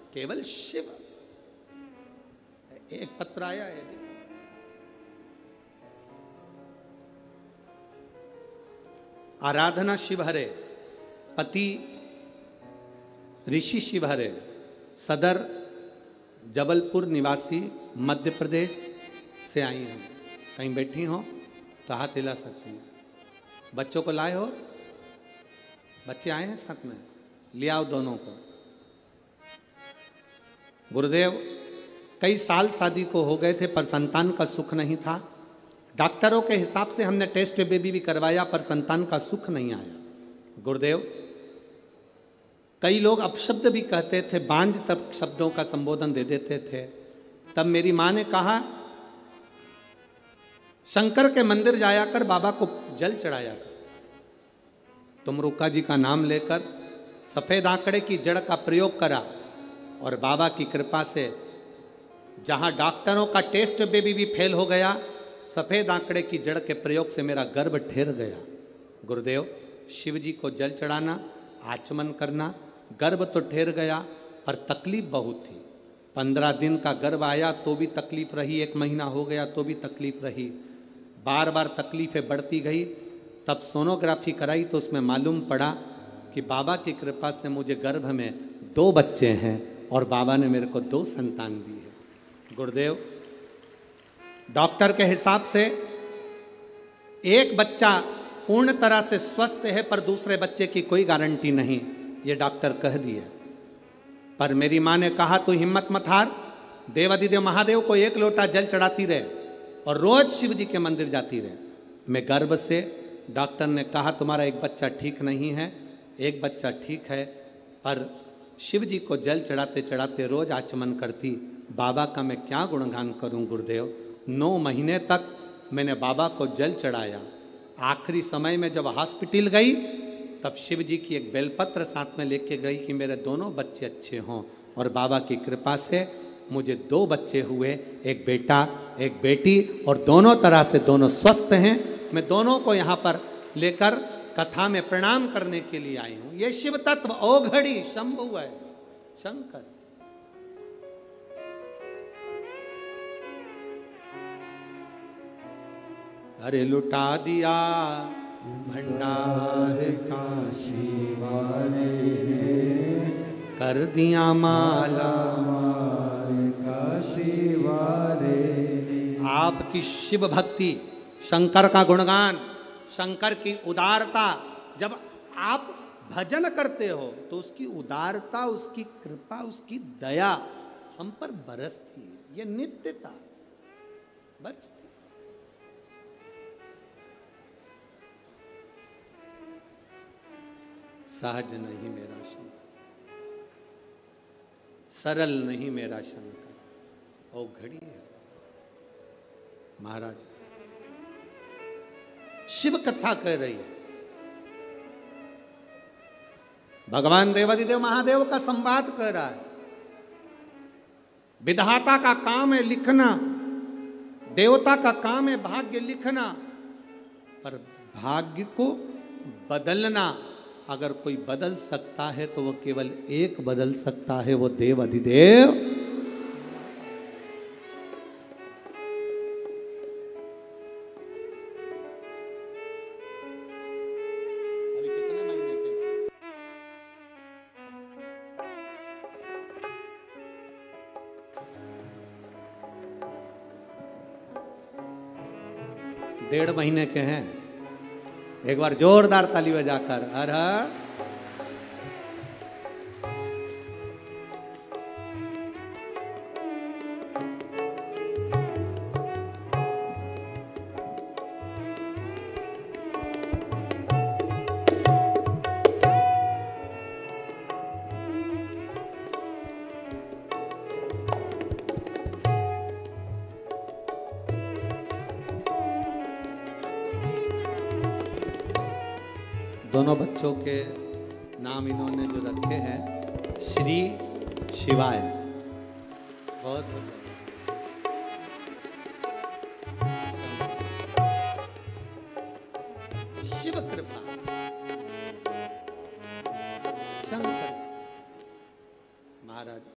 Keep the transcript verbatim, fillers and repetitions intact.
केवल शिव। एक पत्र आया है, आराधना शिवहरे, पति ऋषि शिवहरे, सदर जबलपुर निवासी, मध्य प्रदेश से आई हूँ। कहीं बैठी हो तो हाथ हिला सकती हैं। बच्चों को लाए हो? बच्चे आए हैं साथ में, ले आओ दोनों को। गुरुदेव, कई साल शादी को हो गए थे पर संतान का सुख नहीं था। डॉक्टरों के हिसाब से हमने टेस्ट बेबी भी करवाया पर संतान का सुख नहीं आया। गुरुदेव, कई लोग अपशब्द भी कहते थे, बांझ तब शब्दों का संबोधन दे देते थे। तब मेरी माँ ने कहा, शंकर के मंदिर जाया कर, बाबा को जल चढ़ाया कर। तुम रुक्का जी का नाम लेकर सफेद आंकड़े की जड़ का प्रयोग करा और बाबा की कृपा से जहां डॉक्टरों का टेस्ट बेबी भी फेल हो गया, सफेद आंकड़े की जड़ के प्रयोग से मेरा गर्भ ठहर गया। गुरुदेव, शिव जी को जल चढ़ाना, आचमन करना, गर्भ तो ठहर गया पर तकलीफ बहुत थी। पंद्रह दिन का गर्भ आया तो भी तकलीफ रही, एक महीना हो गया तो भी तकलीफ रही, बार बार तकलीफें बढ़ती गई। तब सोनोग्राफी कराई तो उसमें मालूम पड़ा कि बाबा की कृपा से मुझे गर्भ में दो बच्चे हैं और बाबा ने मेरे को दो संतान दी है। गुरुदेव, डॉक्टर के हिसाब से एक बच्चा पूर्ण तरह से स्वस्थ है पर दूसरे बच्चे की कोई गारंटी नहीं, ये डॉक्टर कह दिए। पर मेरी माँ ने कहा, तू हिम्मत मत हार, देवाधिदेव महादेव को एक लोटा जल चढ़ाती रहे और रोज शिव जी के मंदिर जाती रहे। मैं गर्भ से, डॉक्टर ने कहा तुम्हारा एक बच्चा ठीक नहीं है, एक बच्चा ठीक है, पर शिव जी को जल चढ़ाते चढ़ाते रोज आचमन करती। बाबा का मैं क्या गुणगान करूं गुरुदेव। नौ महीने तक मैंने बाबा को जल चढ़ाया। आखिरी समय में जब हॉस्पिटल गई तब शिव जी की एक बेलपत्र साथ में लेके गई कि मेरे दोनों बच्चे अच्छे हों, और बाबा की कृपा से मुझे दो बच्चे हुए, एक बेटा एक बेटी, और दोनों तरह से दोनों स्वस्थ हैं। मैं दोनों को यहाँ पर लेकर कथा में प्रणाम करने के लिए आई हूँ। ये शिव तत्व ओघड़ी शंभु है, शंकर। अरे लुटा दिया भंडार काशी वाले, कर दिया माला माल काशी वाले। आपकी शिव भक्ति, शंकर का गुणगान, शंकर की उदारता, जब आप भजन करते हो तो उसकी उदारता, उसकी कृपा, उसकी दया हम पर बरसती है। ये नित्यता बरसती। सहज नहीं मेरा शंकर, सरल नहीं मेरा शंकर, ओ घड़ी है। महाराज शिव कथा कह रही है, भगवान देवाधिदेव महादेव का संवाद कर रहा है। विधाता का काम है लिखना, देवता का काम है भाग्य लिखना, पर भाग्य को बदलना अगर कोई बदल सकता है तो वो केवल एक बदल सकता है, वो देव अधिदेव। अभी कितने महीने के? डेढ़ महीने के हैं। एक बार जोरदार ताली बजाकर हर हर। दोनों बच्चों के नाम इन्होंने जो रखे हैं, श्री शिवाय। बहुत बहुत शिव कृपा, शंकर महाराज।